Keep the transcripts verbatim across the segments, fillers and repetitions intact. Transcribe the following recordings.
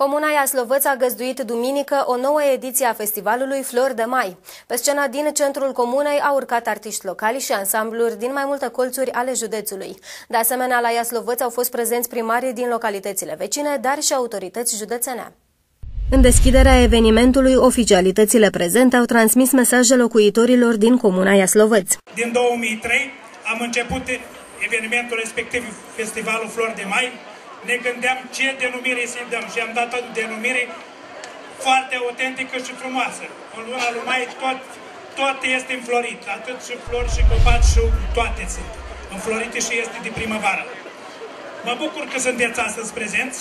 Comuna Iaslovăț a găzduit duminică o nouă ediție a festivalului Flori de Mai. Pe scena din centrul comunei au urcat artiști locali și ansambluri din mai multe colțuri ale județului. De asemenea, la Iaslovăț au fost prezenți primarii din localitățile vecine, dar și autorități județene. În deschiderea evenimentului, oficialitățile prezente au transmis mesaje locuitorilor din Comuna Iaslovăț. Din două mii trei am început evenimentul respectiv, Festivalul Flori de Mai. Ne gândeam ce denumire să-i dăm și am dat o denumire foarte autentică și frumoasă. În luna lui mai tot, tot este înflorit, atât și flori și copaci și toate sunt înflorite și este de primăvară. Mă bucur că sunteți astăzi prezenți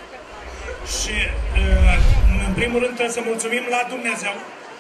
și în primul rând trebuie să mulțumim la Dumnezeu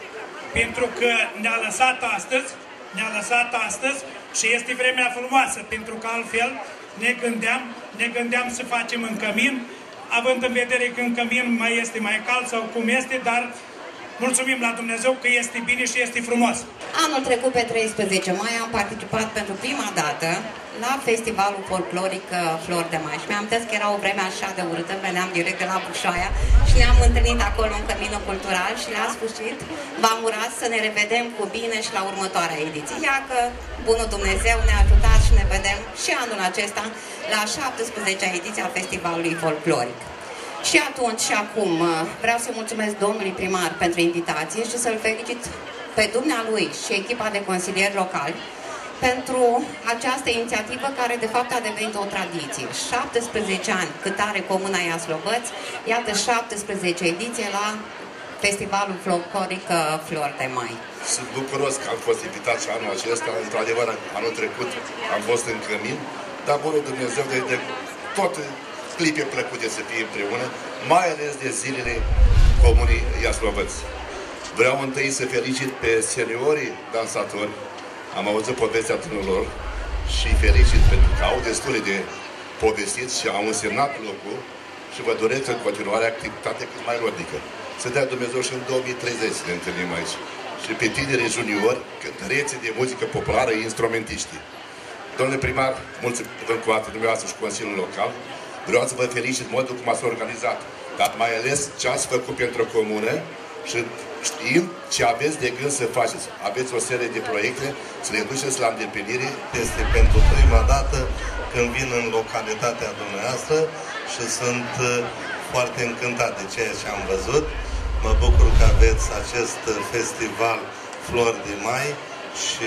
pentru că ne-a lăsat astăzi, ne-a lăsat astăzi și este vremea frumoasă, pentru că altfel ne gândeam, ne gândeam să facem în cămin, având în vedere că în cămin mai este mai cald sau cum este, dar mulțumim la Dumnezeu că este bine și este frumos. Anul trecut, pe treisprezece mai, am participat pentru prima dată la festivalul folcloric Flori de Mai. Și mi-am amintesc că era o vreme așa de urâtă, veneam direct de la Bușoaia și ne-am întâlnit acolo în căminul cultural și la sfârșit v-am urat să ne revedem cu bine și la următoarea ediție. Ia că bunul Dumnezeu ne-a ajutat și ne vedem și anul acesta la a șaptesprezecea ediție a festivalului folcloric. Și atunci și acum vreau să mulțumesc domnului primar pentru invitație și să-l felicit pe dumnealui și echipa de consilieri locali pentru această inițiativă care de fapt a devenit o tradiție. șaptesprezece ani cât are Comuna Iaslovăț, iată șaptesprezece ediție la Festivalul Folcloric Flori de Mai. Sunt bucuros că am fost invitat și anul acesta. Într-adevăr, anul trecut am fost în cămin, dar bunul Dumnezeu de, de toate clipe plăcute să fie împreună, mai ales de zilele Comunii Iaslovăț. Vreau întâi să felicit pe seniorii dansatori. Am auzit povestea tuturor și felicit pentru că au destule de povestit și au însemnat locul și vă doresc în continuare activitate cât mai rodnică. Să dea Dumnezeu și în două mii treizeci să ne întâlnim aici. Și pe tinerii juniori, cântăreții de muzică populară, instrumentiști. Domnule primar, mulțumim cu atât dumneavoastră și Consiliul Local. Vreau să vă felicit modul cum ați organizat, dar mai ales ce ați făcut pentru comună și știm ce aveți de gând să faceți. Aveți o serie de proiecte, să le duceți la îndeplinire. Este pentru prima dată când vin în localitatea dumneavoastră și sunt foarte încântat de ceea ce am văzut. Mă bucur că aveți acest festival Flori de Mai și,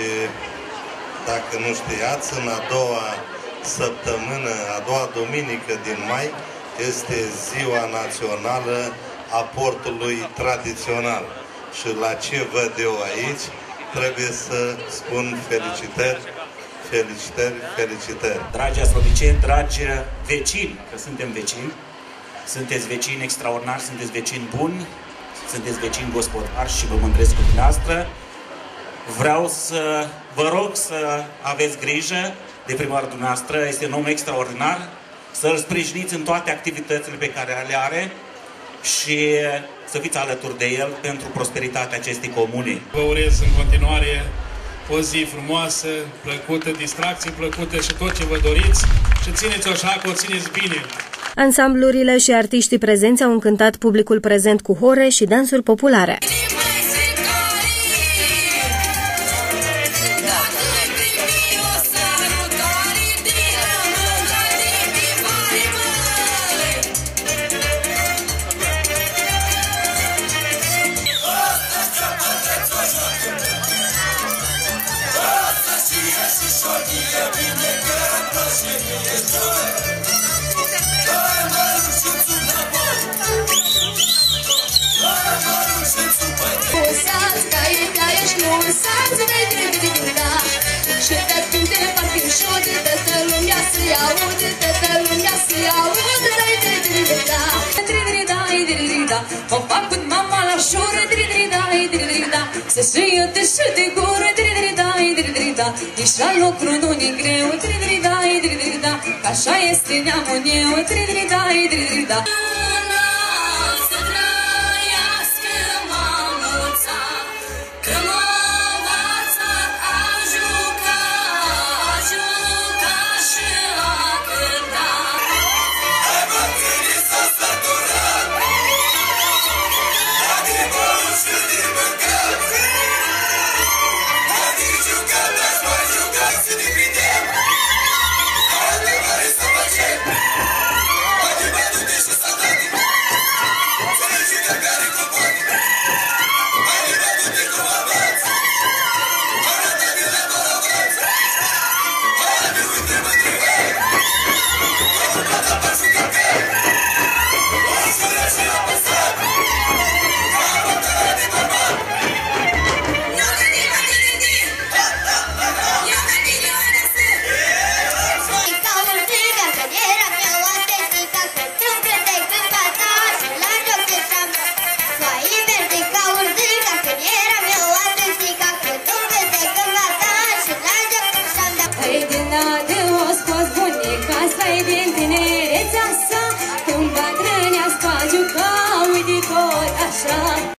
dacă nu știați, în a doua săptămână, a doua duminică din mai, este Ziua Națională a Portului Tradițional. Și la ce văd eu aici, trebuie să spun felicitări, felicitări, felicitări. Dragi asloviceni, dragi vecini, că suntem vecini, sunteți vecini extraordinari, sunteți vecini buni, sunteți vecini gospodari și vă mândresc cu dumneavoastră. Vreau să vă rog să aveți grijă de primarul dumneavoastră, este un om extraordinar, să-l sprijiniți în toate activitățile pe care le are și să fiți alături de el pentru prosperitatea acestei comune. Vă urez în continuare o zi frumoasă, plăcută, distracții plăcute și tot ce vă doriți și țineți-o așa că o țineți bine. Ansamblurile și artiștii prezenți au încântat publicul prezent cu hore și dansuri populare. O fac cu mama la șură, să se iute și de gură, nici la lucru nu-i greu, că așa este neamul meu. Hai, așa.